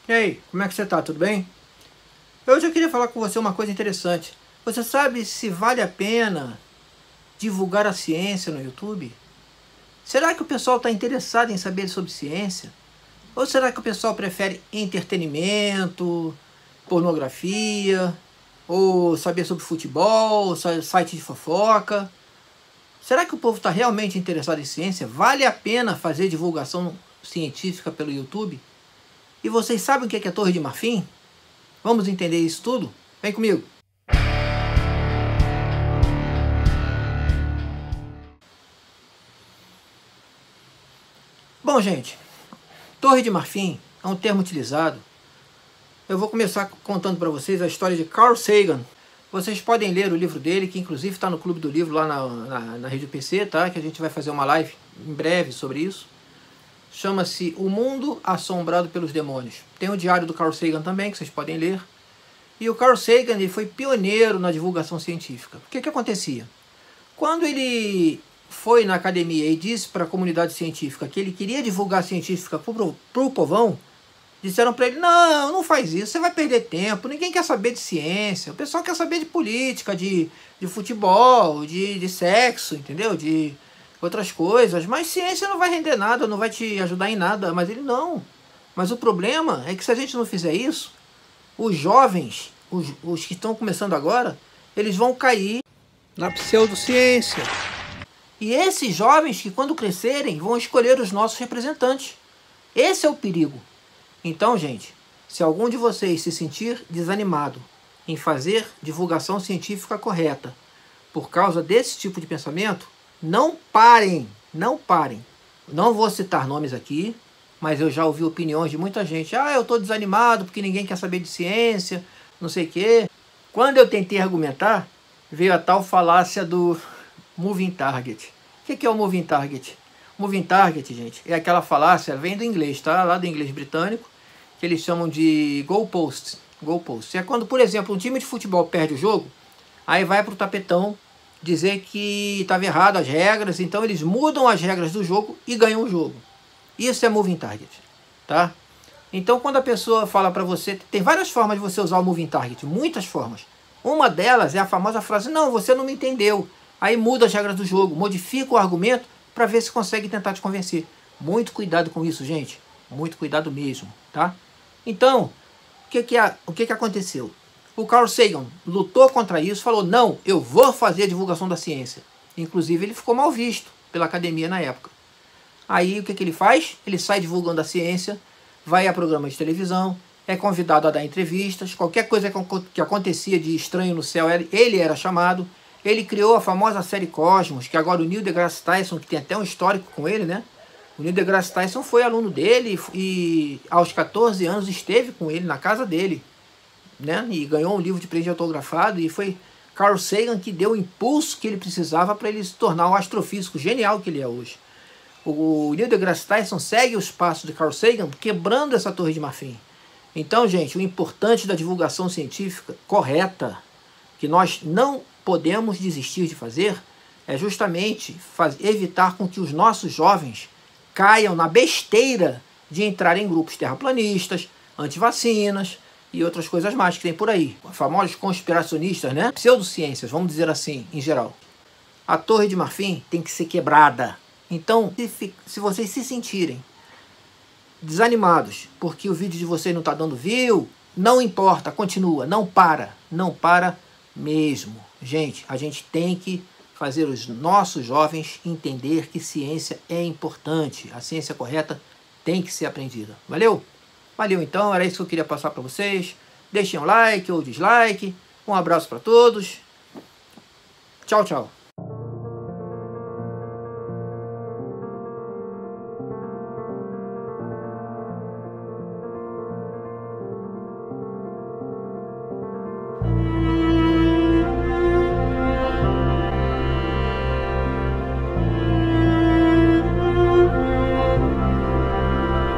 E aí, como é que você tá? Tudo bem? Hoje eu queria falar com você uma coisa interessante. Você sabe se vale a pena divulgar a ciência no YouTube? Será que o pessoal está interessado em saber sobre ciência? Ou será que o pessoal prefere entretenimento, pornografia, ou saber sobre futebol, site de fofoca? Será que o povo está realmente interessado em ciência? Vale a pena fazer divulgação científica pelo YouTube? E vocês sabem o que é a Torre de Marfim? Vamos entender isso tudo? Vem comigo! Bom, gente, Torre de Marfim é um termo utilizado. Eu vou começar contando para vocês a história de Carl Sagan. Vocês podem ler o livro dele, que inclusive está no Clube do Livro lá na Rede PC, tá? Que a gente vai fazer uma live em breve sobre isso. Chama-se O Mundo Assombrado pelos Demônios. Tem o diário do Carl Sagan também, que vocês podem ler. E o Carl Sagan ele foi pioneiro na divulgação científica. O que acontecia? Quando ele foi na academia e disse para a comunidade científica que ele queria divulgar a científica para o povão, disseram para ele, não faz isso, você vai perder tempo, ninguém quer saber de ciência, o pessoal quer saber de política, de futebol, de sexo, entendeu? De outras coisas, mas ciência não vai render nada, não vai te ajudar em nada. Mas ele não. Mas o problema é que se a gente não fizer isso, os jovens, os que estão começando agora, eles vão cair na pseudociência. E esses jovens que quando crescerem vão escolher os nossos representantes. Esse é o perigo. Então, gente, se algum de vocês se sentir desanimado em fazer divulgação científica correta por causa desse tipo de pensamento, não parem, não parem. Não vou citar nomes aqui, mas eu já ouvi opiniões de muita gente. Eu estou desanimado porque ninguém quer saber de ciência, não sei o quê. Quando eu tentei argumentar, veio a tal falácia do moving target. O que é o moving target? Moving target, gente, é aquela falácia, vem do inglês, tá? Lá do inglês britânico, que eles chamam de goalposts. Goalposts. É quando, por exemplo, um time de futebol perde o jogo, aí vai para o tapetão dizer que estava errado as regras, então eles mudam as regras do jogo e ganham o jogo. Isso é moving target, tá? Então quando a pessoa fala para você, tem várias formas de você usar o moving target, muitas formas. Uma delas é a famosa frase, não, você não me entendeu. Aí muda as regras do jogo, modifica o argumento para ver se consegue tentar te convencer. Muito cuidado com isso, gente. Muito cuidado mesmo, tá? Então, o que aconteceu? O Carl Sagan lutou contra isso, falou, não, eu vou fazer a divulgação da ciência. Inclusive, ele ficou mal visto pela academia na época. Aí, o que ele faz? Ele sai divulgando a ciência, vai a programas de televisão, é convidado a dar entrevistas, qualquer coisa que acontecia de estranho no céu, ele era chamado. Ele criou a famosa série Cosmos, que agora o Neil deGrasse Tyson, que tem até um histórico com ele, né? O Neil deGrasse Tyson foi aluno dele e aos 14 anos esteve com ele na casa dele, né? E ganhou um livro de presente autografado, e foi Carl Sagan que deu o impulso que ele precisava para ele se tornar o astrofísico genial que ele é hoje. O Neil deGrasse Tyson segue os passos de Carl Sagan, quebrando essa torre de marfim. Então, gente, o importante da divulgação científica correta, que nós não podemos desistir de fazer, é justamente evitar com que os nossos jovens caiam na besteira de entrar em grupos terraplanistas, antivacinas e outras coisas mais que tem por aí. Famosos conspiracionistas, né? Pseudociências, vamos dizer assim, em geral. A Torre de Marfim tem que ser quebrada. Então, se vocês se sentirem desanimados porque o vídeo de vocês não está dando view, não importa, continua, não para mesmo. Gente, a gente tem que fazer os nossos jovens entender que ciência é importante, a ciência correta tem que ser aprendida. Valeu? Valeu então, era isso que eu queria passar para vocês. Deixem um like ou dislike, um abraço para todos. Tchau, tchau.